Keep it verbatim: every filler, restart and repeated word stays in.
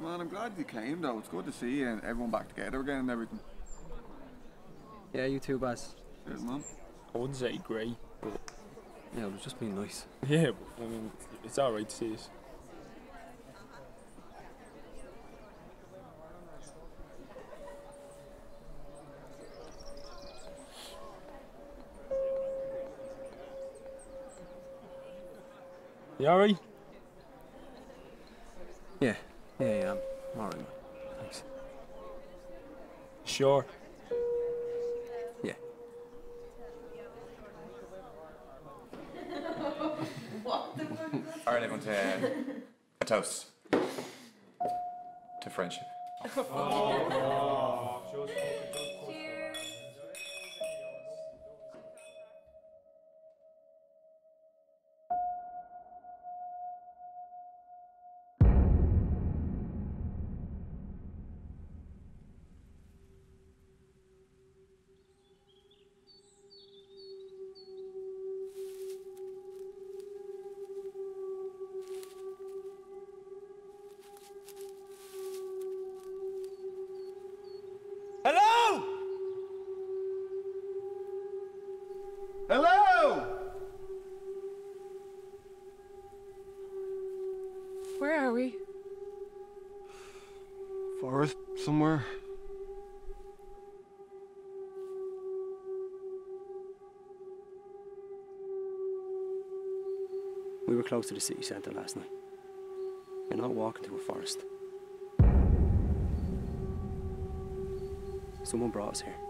Man, I'm glad you came though. It's good to see you and everyone back together again and everything. Yeah, you too, Baz. Cheers, man. I wouldn't say great, but Yeah, it was just being nice. yeah, but, I mean, it's alright to see us. You alright? Yeah, yeah, yeah, I'm alright, man. Thanks. Sure. Yeah. Alright, everyone, to a toast to friendship. Hello! Hello! Where are we? Forest somewhere. We were close to the city centre last night. You're not walking through a forest. Someone brought us here.